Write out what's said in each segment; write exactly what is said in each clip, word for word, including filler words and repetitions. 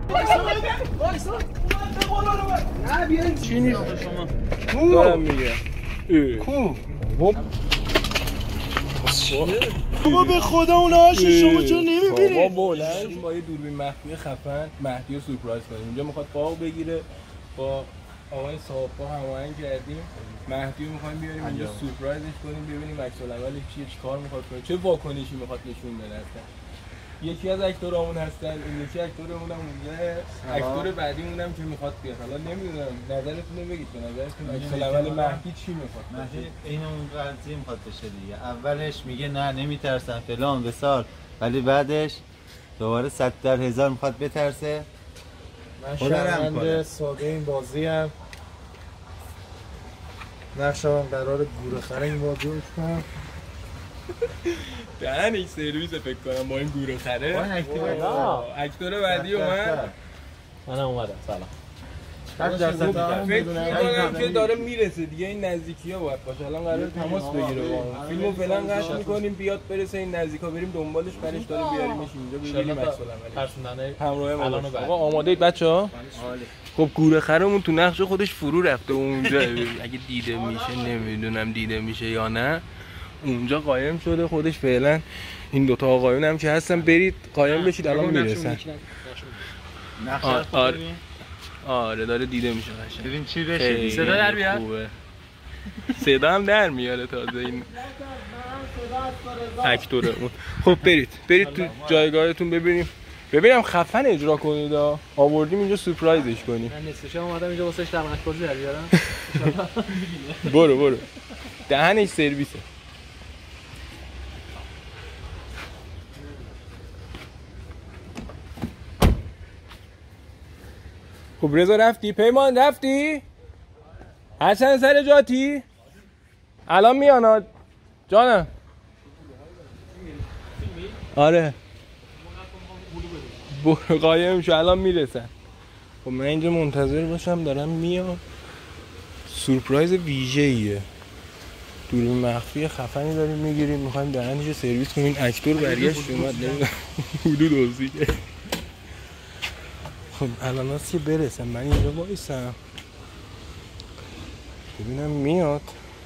چی نیست شما؟ دارم میگه کو باب بابا به خدا اون هاشی شما چون نمیبینی؟ بابا بولنش با یه دوربین مخفی خفن مهدی رو سورپرایز کنیم. اینجا میخواد باغ بگیره، با آقای صاحب‌ها هماهنگ کردیم مهدی رو میخوایم بیاریم اینجا سورپرایزش کنیم، ببینیم عکس العملش چیه، چیکار میخواد کنه، چه واکنشی میخواد نشون بده. یکی از اکتورامون هستن، این یکی اکتورمون هم اونجا، اکتور بعدیمون هم که میخواد بیاد. حالا نمیدونم نظرتون رو بگید، به نظرتون عکس العمل مهدی چی میخواد؟ مهدی این اون قضیه میخواد بشه دیگه. اولش میگه نه نمیترسم فلان بسار، ولی بعدش دوباره صد در هزار میخواد بترسه. من شرمنده ساده این بازی هم نقشم قرار گوره خره این بازی رو کنم. دهن یک سرویس فکر کنم با این گوره خره. اکتور بعدی اومد. منم اومدم. سلام. فکر میکنم که داره میرسه دیگه، این نزدیکی ها باید باشه. الان قرار تماس بگیره با اون فیلمو فعلا قطع میکنیم بیاد برسه این نزدیکا، بریم دنبالش برش داره بیاریمش اینجا ببینیم عکس العملش. همراه ما باشه. آقا آماده اید بچه‌ها؟ خب گوره خرمون تو نقش خودش فرو رفته اونجا. اگه دیده میشه نمیدونم دیده میشه یا نه، اونجا قایم شده خودش فعلا. این دوتا آقایون هم که هستن برید قایم بشید الان میرسن. آره آره داره دیده میشه قشنگ. ببین چی بشه. صدا در بیاد. صدا هم در میاره تازه این اکتورمون. خب برید برید تو جایگاهتون ببینیم ببینم خفن اجرا کنید. آوردیم اینجا سورپرایزش کنیم. من نصفش اومدم اینجا واسش در بازی در بیارم. برو برو دهنش سرویسه. خب رضا رفتی؟ پیمان رفتی؟ حسن سر جاتی؟ الان میاند جانم. آره برو قایم شو الان میرسن. خب من اینجا منتظر باشم دارم میام. سورپرایز ویژه ایه، دوربین مخفی خفنی داریم میگیریم، میخوایم دهنشو سرویس کنیم. اکتور برگشت اومد نمیدونم حدود اوزیه. خب الان هست که برسم من اینجا بایستم ببینم میاد.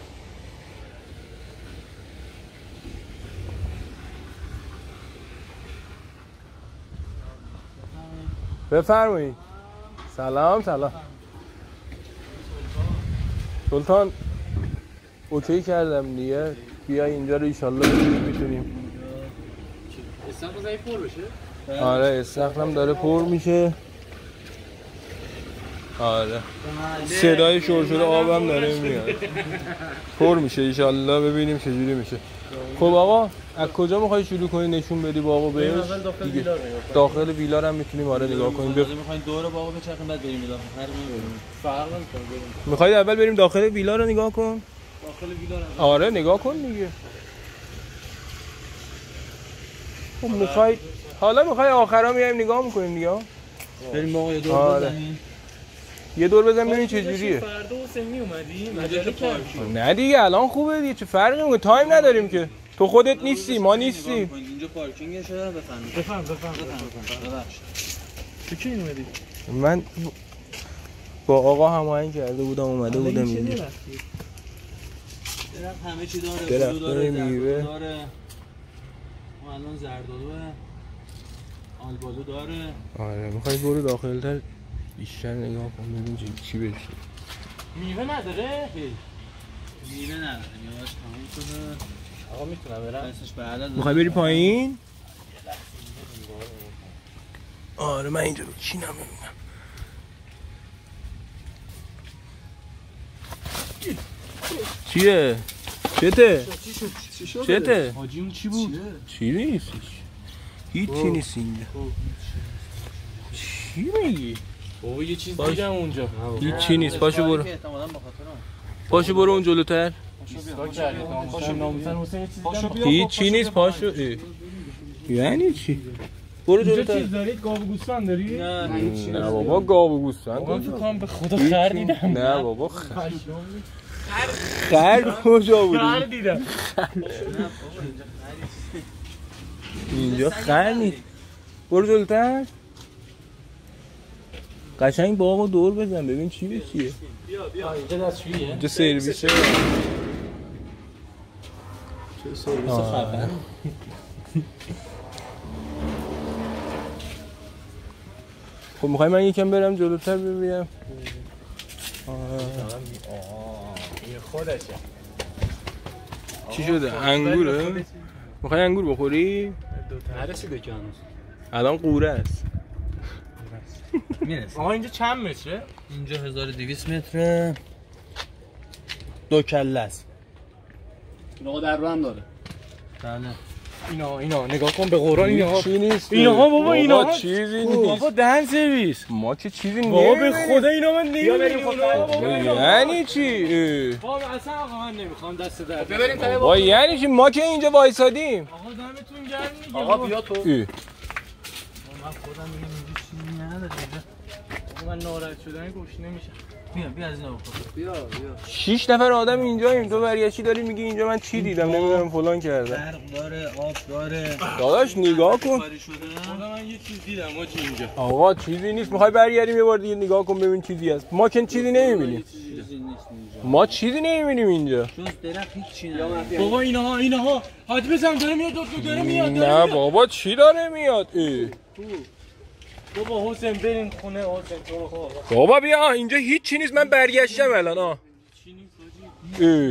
بفرمایید. سلام سلام سلطان. اوکی کردم دیگه، بیا اینجا رو ایشالله میتونیم. استخر زایی پر بشه؟ آره استخرم داره پر میشه. آره صدای شور شده آبم داره میاد. پر میشه ایشالله ببینیم چجوری میشه. خب آقا از کجا میخوای شروع کنی نشون بدی باغو بهش؟ دیگه داخل ویلا رو هم میتونیم آره نگاه کنیم. بخ... میخواین دور باغو بچرخیم بعد بریم داخل. فرق نمیکنه. فرق نمیکنه. میخواید اول بریم داخل ویلا رو نگاه کن؟ داخل ویلا رو آره نگاه کن دیگه. خب میخواید حالا میخوای آخرا میایم نگاه میکنیم دیگه. بریم باغ یه دور آره. بزنیم. یه دور بزن ببین چه جوریه. فردا حسینی اومدیم مجله کردیم. نه دیگه الان خوبه دیگه، چه فرقی میکنه؟ تایم نداریم که. تو خودت نیستی ما نیستیم. اینجا پارکینگش داره. بفهم بفهم بفهم بفهم. تو کی اومدی؟ من با آقا هماهنگ کرده بودم اومده بودم اینجا. درخت همه چی داره. درخت داره میوه داره. ما الان زردالو آلبالو داره. آره میخوای برو داخل‌تر بیشتر نگاه کن ببین چی بشه. میوه نداره؟ میوه نداره. میوهش تموم شده. آقا میتونم برم؟ میخوای بری پایین؟ آره من اینجا بچینم ببینم. چیه؟ چته؟ چته؟ حاجی اون چی بود؟ چی نیستش؟ هیچی نیست اینجا. چی میگی؟ بابا یه چیز دیدم اونجا. هیچی نیست. پاشو برو. پاشو برو اون جلوتر. هیچی نیست. پاشو. یعنی چی؟ برو جلوتر. چیز دارید؟ گاو گوسفند داری؟ نه نه بابا گاو گوسفند. من فکر کنم به خدا خر دیدم. نه بابا خر. خر کجا بود؟ خر دیدم. اینجا خر نیست. برو جلوتر. قشنگ باغو دور بزن ببین چی به چیه. بیا بیا اینجا دستشوییه. اینجا سرویسه. چه سرویس خفن. خب میخوای من یکم برم جلوتر ببینم. آه این خودشه. چی شده؟ انگوره؟ میخوای انگور بخوری؟ نرسیده که هنوز. الان قوره است. میرسه. آها اینجا چند متره؟ اینجا هزار و دویست متره. دو کله است. اینا در رو هم داره. بله. اینا اینا نگاه کن به قرآن اینا چی نیست اینها بابا اینا چیزی نیست بابا دهن سرویس ما که چیزی بابا به خدا اینا من نمی‌بینم یعنی چی بابا اصلا آقا من نمیخوام دست در ببریم تا بابا یعنی چی ما که اینجا وایسادیم آقا دمتون گرم دیگه آقا بیا تو من خودم میگم اینجا چیزی نداره اینجا من ناراحت شدن گوش نمیشه بیا بیا از اینا بخور بیا بیا شش نفر آدم اینجاییم تو برگشتی داری میگی اینجا من چی دیدم نمیدونم فلان کردم برق داره آب داره داداش نگاه کن خدا من یه چیز دیدم آجی اینجا آقا چیزی نیست میخوای برگردیم یه بار دیگه نگاه کن ببین چیزی هست ما که چیزی نمیبینیم ما چیزی نمیبینیم اینجا جز درخت هیچی نداره بابا اینها اینها حاج بزن داره میاد دکتر داره میاد نه بابا چی داره میاد ای بابا حسین بریم خونه حسین تو خب بابا بیا اینجا هیچ چی نیست من برگشتم الان ها ای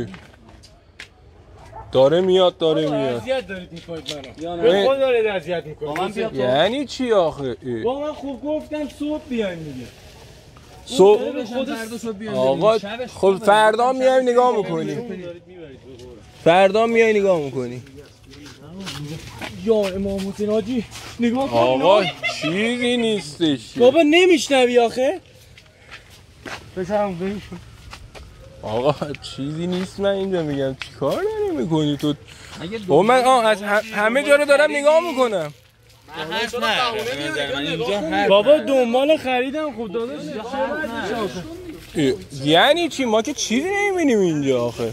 داره میاد داره میاد اذیت دارید میکنید منو به خود دارید اذیت میکنید یعنی چی آخه با من خوب گفتم صبح بیاین دیگه صبح فردا آقا خب فردا میایم نگاه میکنی فردا میای نگاه میکنی یا امام حسین حاجی نگاه کن آقا چیزی نیستش بابا نمیشنوی آخه بچم بریم آقا چیزی نیست من اینجا میگم چیکار داری میکنی تو بابا من آه از همه جا رو دارم نگاه میکنم بابا دنبال خریدم خب داداش یعنی چی ما که چیزی نمیبینیم اینجا آخه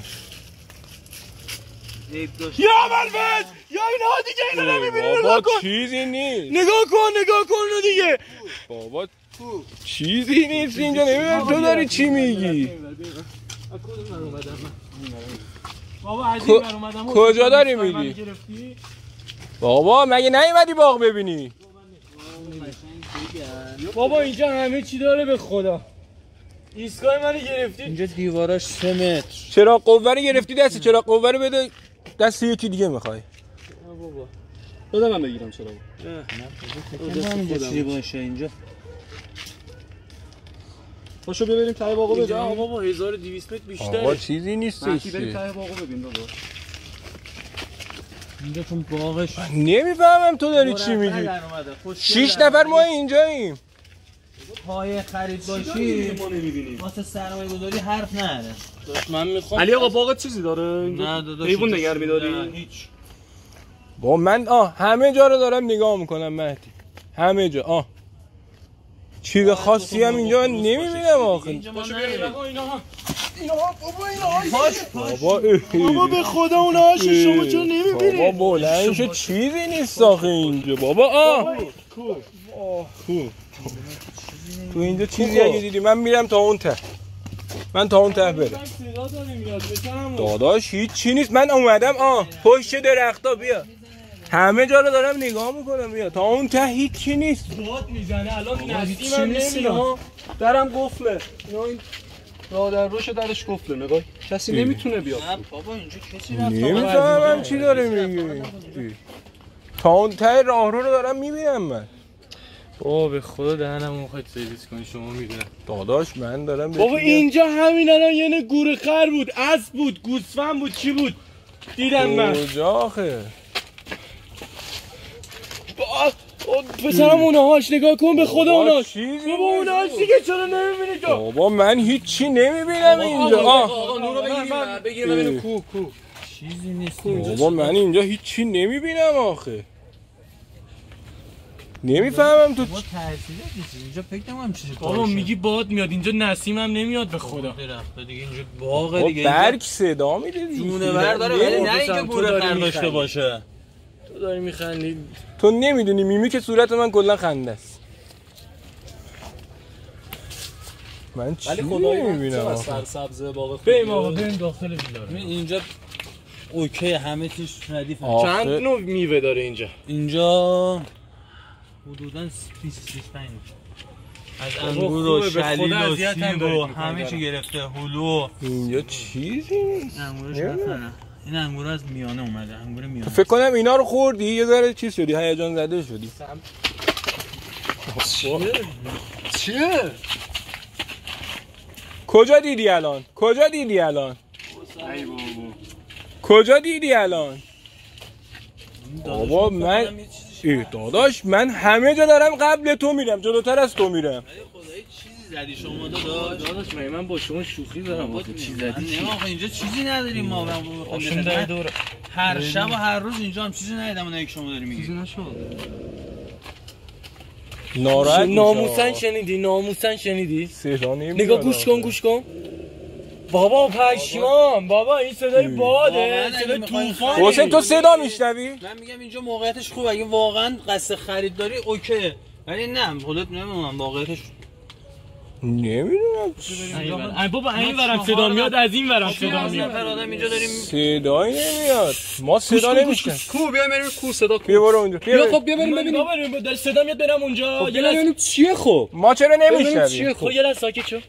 یا ملفظ یا اینها دیگه اینو نمیبینی نگاه کن چیزی نیست نگاه کن نگاه کن رو دیگه بابا چیزی نیست اینجا نمیدونم تو داری چی میگی بابا از این بر اومدم کجا داری میگی بابا مگه نیومدی باغ ببینی بابا اینجا همه چی داره به خدا ایستگاه منو گرفتی اینجا دیواراش سه متر چرا قوه رو گرفتی دست چرا قوه رو بده دست یکی دیگه میخوای بابا بده من بگیرم چرا نه اینجا چی باشه اینجا پاشو ببریم ته باغو ببینیم آقا بابا هزار و دویست متر بیشتره آقا چیزی نیستش بریم ته باغو ببین بابا اینجا چون باغش نمیفهمم تو داری چی میگی شش نفر ما اینجاییم پای خرید باشی ما نمیبینیم واسه سرمایه گذاری حرف نره من میخوام علی آقا باغت چیزی داره نه داداش حیوان نگه می‌داری هیچ با من آه همه جا رو دارم نگاه میکنم مهدی همه جا آه چیز خاصی هم اینجا نمیبینم آخه بابا بابا به خدا اون هاشو شما چرا نمیبینی بابا بلند شد چیزی نیست آخه اینجا بابا آه تو اینجا چیزی اگه دیدی من میرم تا اون ته من تا اون ته برم داداش هیچ چی نیست من اومدم آه پشت درختا بیا همه جا رو دارم نگاه میکنم بیا تا اون ته هیچ چی نیست باد میزنه الان نسیم هم نمیاد درم قفله اینا این راه در روش درش قفله نگاه کسی نمیتونه بیاد بابا اینجا کسی نمیفهمم چی داره میگی تا اون ته راه رو دارم میبینم من بابا به خدا دهنمو میخواید سرویس کنی شما میدونم داداش من دارم بابا اینجا همین الان یه گوره خر بود اسب بود گوسفند بود چی بود دیدم من کجا آخه پسرم اونهاش نگاه کن به خدا اونهاش چیزی بابا اونهاش دیگه چرا نمیبینی تو بابا من هیچی نمیبینم اینجا آه آقا نورو بگیر بگیر ببینیم کو کو چیزی نیست بابا من اینجا هیچی نمیبینم آخه نمیفهمم تو ما تحصیل نیست اینجا فکر نمی‌کنم چیزی بابا میگی باد میاد اینجا نسیم هم نمیاد به خدا درخت دیگه اینجا باغ دیگه برگ صدا میده دیگه جونه ور داره ولی نه اینکه گوره خر داشته باشه تو داری میخندی تو نمیدونی میمی که صورت من کلا خنده است من چی ولی خدایی نمیبینم من سرسبز باغ خوب بریم آقا بریم داخل ویلا. اینجا اوکی همه چیز ردیف. چند نوع میوه داره اینجا؟ اینجا حدوداً بیست بیست و پنج از انگور و شلیل و سیب و همه چی گرفته. هلو اینجا چیزی نیست. انگورش نخرم. این انگور از میانه اومده. انگور میانه. فکر کنم اینا رو خوردی یه ذره چیز شدی، هیجان زده شدی. چیه؟ چیه؟ کجا دیدی الان؟ کجا دیدی الان؟ ای بابا کجا دیدی الان؟ بابا من ای داداش من همه جا دارم قبل تو میرم، جلوتر از تو میرم. خدایی چیزی زدی شما داداش؟ داداش من با شما شوخی دارم. چیزی زدی؟ نه آخه اینجا چیزی نداریم ما. من دور هر شب و هر روز اینجا هم چیزی ندیدم. اونایی که شما داری میگی. چیزی نشد. ناراحت ناموسن شنیدی؟ ناموسن شنیدی؟ صدا نمیاد. نگاه گوش کن گوش کن. بابا پشمام بابا این صدای باده، صدای طوفان. حسین تو صدا میشنوی؟ من میگم اینجا موقعیتش خوبه. اگه واقعا قصد خرید داری اوکی، ولی نه خودت نمیدونم واقعیتش نمیدونم. بابا این ورم صدا میاد، از این ورم صدا میاد. آدم اینجا داریم صدایی نمیاد. ما صدا نمیشنویم. کو بیا بریم کو صدا کو. بیا برو اونجا. بیا خب بیا بریم ببینیم. بابا بریم صدا میاد برم اونجا. یه لحظه ببینیم چیه خب. ما چرا نمیشنویم؟ خب یه لحظه ساکت شو.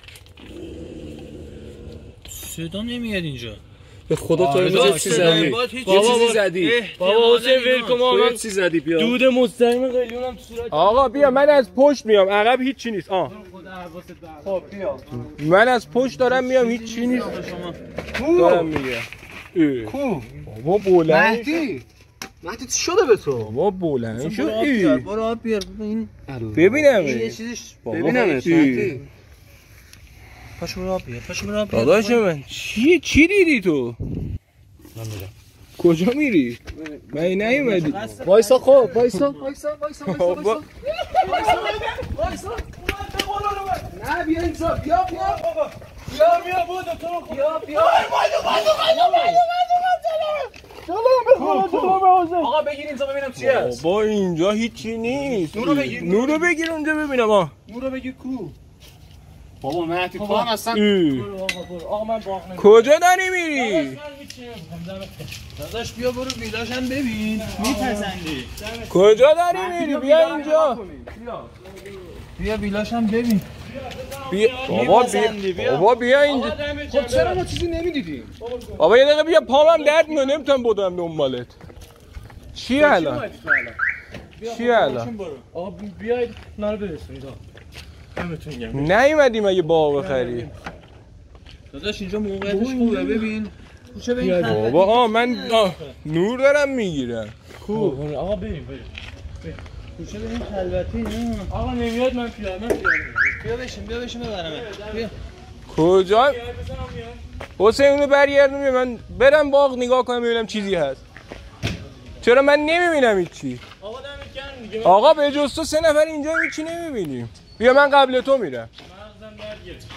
صدا نمیاد اینجا. به خدا تو یه چیزی زدی. یه چیزی زدی. بابا حسین ول کن ما یه چیزی زدی بیا. دود مستقیم قلیونم تو صورت. آقا بیا من از پشت میام، عقب هیچ چی نیست. آه خب بیا. من از پشت دارم میام، هیچ چی نیست. کو دارم میگم. کو بابا بلند. مهدی مهدی چی شده به تو؟ بابا بلند شد. برو آب بیار این ببینم. یه چیزیش ببینم مهدی. پاشو برو آب بیار. پاشو برو آب بیار. داداش من چی چی دیدی تو؟ من میرم. کجا میری؟ من نیومدی. وایسا خب وایسا وایسا وایسا وایسا وایسا. نه بیا اینجا بیا بیا بابا. بیا بیا بود تو بیا بیا. آقا بگیر اینجا ببینم چی هست. بابا اینجا هیچی نیست. نورو بگیر. نورو بگیر اونجا ببینم. آ نورو بگیر کو. بابا مهدی تو هم اصلا آقا من باغ نمیرم. کجا داری میری؟ داداش بیا برو ویلاشم ببین. میپسندی. کجا داری میری؟ بیا اینجا. بیا ویلاشم ببین. بیا بابا بیا بابا بیا اینجا. خب چرا ما چیزی نمیدیدیم؟ بابا یه دقیقه بیا پامم درد میکنه نمیتونم بدم دنبالت. چی الان؟ چی الان؟ آقا بیاید نارو برسونید. نیومدی مگه باغ بخری؟ داداش اینجا موقعیتش خوبه ببین. کوچه به این بابا آ من آه. نور دارم میگیرم. کو آقا بریم بریم. کوچه به این خلوتی نه. آقا نمیاد من پیاده من پیاده. بیا بشین بیا بشین ببرم. بیا. کجا؟ حسین اونو برگردون من برم باغ نگاه کنم ببینم چیزی هست. چرا من نمیبینم هیچی؟ آقا دمت گرم دیگه. آقا به جز تو سه نفر اینجا هیچی نمیبینیم. بیا من قبل تو میرم. مغزم درد گرفت.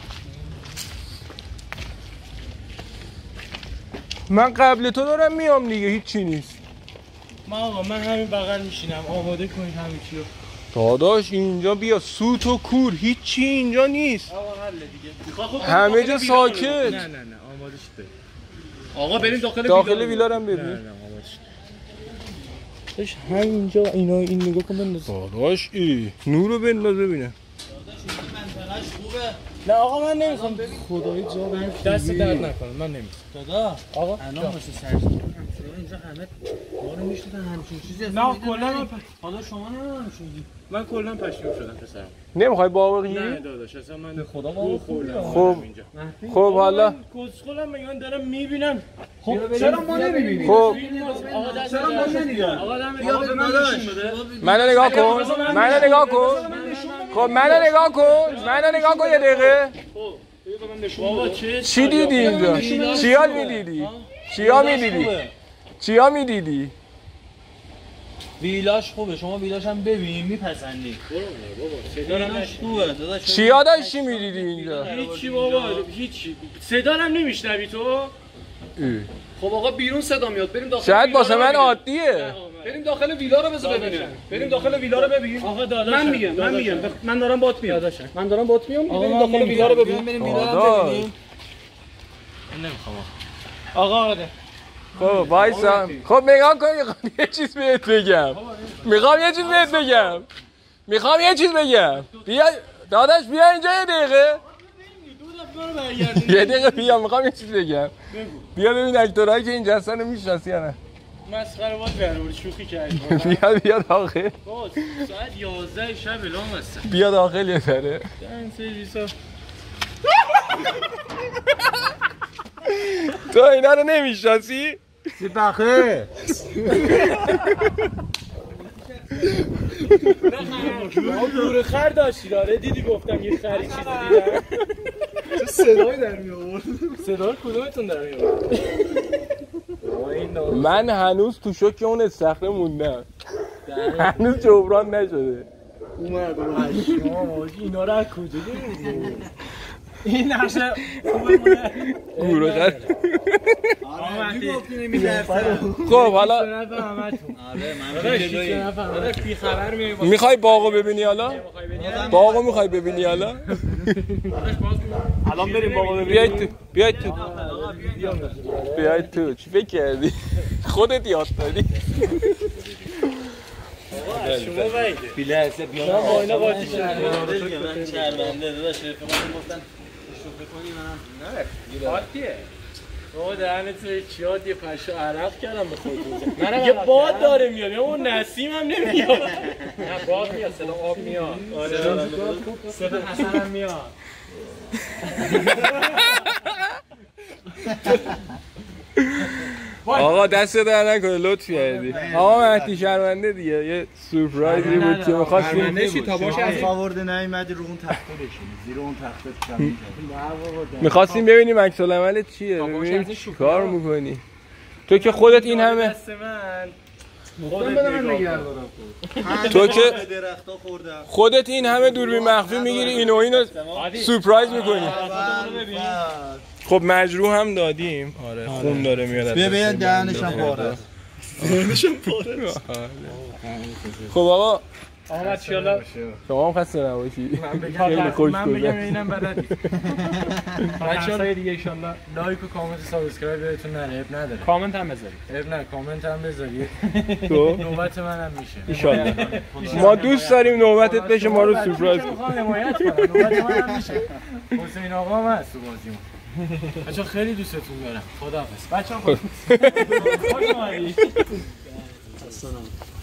من قبل تو دارم میام دیگه هیچی نیست. ما آقا من همین بغل میشینم آماده کنید همه چی رو. داداش اینجا بیا سوت و کور هیچی اینجا نیست. آقا حل دیگه. همه جا ساکت. نه نه نه آماده شده. آقا بریم داخل داخل ویلا رو ببین. نه نه آماده شده. داش همینجا اینا این نگاه کن بنداز. داداش ای نورو بنداز ببینم. منطقه‌اش خوبه. نه آقا من نمیخوام خدای جا برم دست درد نکنه من نمیخوام. دادا آقا الان واسه سرزنی اینجا همه ما رو میشنن همچین چیزی نه کلا حالا شما نمیدونم چی من کلا پشیمون شدم پسرم. نمیخوای باغ بگیری؟ نه داداش اصلا من به خدا باور خوردم. خب خب حالا کسخلم میگن دارم میبینم. خب چرا ما نمیبینیم؟ خب آقا دست چرا ما نمیبینیم؟ آقا دم بیا به من نشون بده. منو نگاه کن. منو نگاه کن. خب منو نگاه کن. منو نگاه کن یه دقیقه. بابا چه چی دیدی اینجا؟ چیا میدیدی؟ چیا میدیدی؟ چیا میدیدی؟ ویلاش خوبه شما ویلاش هم ببین میپسندی. ویلاش خوبه داداش. چیا داشتی میدیدی اینجا؟ هیچی بابا هیچی صدا هم نمیشنوی تو؟ خب آقا بیرون صدا میاد بریم داخل. شاید واسه من عادیه. بریم داخل ویلا رو بذار ببینیم. بریم داخل ویلا رو ببین. آقا داداش من میگم من میگم من دارم بات میام. من دارم بات میام. بریم داخل ویلا رو ببینیم. بریم ویلا ببینیم. نمیخوام. آقا آره. خب وایسا. خب نگاه کن یه چیز بهت بگم. میخوام یه چیز بهت بگم. میخوام یه چیز بگم. بیا داداش بیا اینجا یه دقیقه. یه دقیقه بیا میخوام یه چیز بگم. بیا ببین اکتورایی که اینجا هستن میشناسی یا نه؟ مسخره وات برام شوخی کردی. بیا بیا داخل. باز ساعت یازده شب اعلام هست. بیا داخل یه ذره. دن سرویسا. تو اینا رو نمیشناسی؟ سیبخه دور خر داشتی داره دیدی گفتم یه خری چیزی دیدم. صدای در میآورد. صدای کدومتون در میآورد؟ من هنوز تو شوک اون استخره موندم. هنوز جبران نشده. اومد رو هشتم اینا رو از کجا داریم؟ این نقشه خوبه مونه گوره خر. آره گفتی نمی‌درسم. خب حالا آره من داداش بی خبر میای. میخوای باغو ببینی حالا؟ باغو میخوای ببینی حالا؟ الان بریم باقا ببینیم. بیاید تو بیاید تو بیاید تو چی فکر کردی؟ خودت یاد دادی؟ شما باید بیلسه بیا من با اینا قاطی شدم. من شرمنده داداش رفیقام گفتن شوخی کنی منم نه قاطیه. او دهنت چی یاد یه پشو عرق کردم به خودم. یه باد داره میاد. اون نسیم هم نمیاد. نه باد میاد صدا آب میاد. آره صدا حسن هم میاد. آقا دست در نکنه لطف کردی. آقا مهدی شرمنده دیگه یه سورپرایزی بود که می‌خواستیم تا باشه از آورده نیومدی رو اون تخته بشینی زیر اون تخته چم می‌خواستیم ببینیم عکس العملت چیه ببینیم چیکار می‌کنی. تو که خودت این همه دست من خودم بدم نگردارم. تو که درختا خوردم خودت این همه دوربین مخفی میگیری اینو اینو سورپرایز می‌کنی. خب مجروح هم دادیم. آره خون داره میاد. ببین دهنش هم پاره است. دهنش هم پاره است. خب آقا آقا ان شاءالله شما هم خسته نباشی. خیلی خوش من بگم اینم بلدی. بچه‌ها دیگه ان شاءالله لایک و کامنت و سابسکرایب بهتون نره اب نداره. کامنت هم بذارید. اب نه کامنت هم بذارید. تو نوبت منم میشه. ان شاءالله ما دوست داریم نوبتت بشه ما رو سورپرایز کنی. میخوام حمایت کنم. نوبت منم میشه. حسین آقا هم هست تو بازیمون. بچه‌ها خیلی دوستتون دارم. خداحافظ. بچه‌ها خوش اومدید.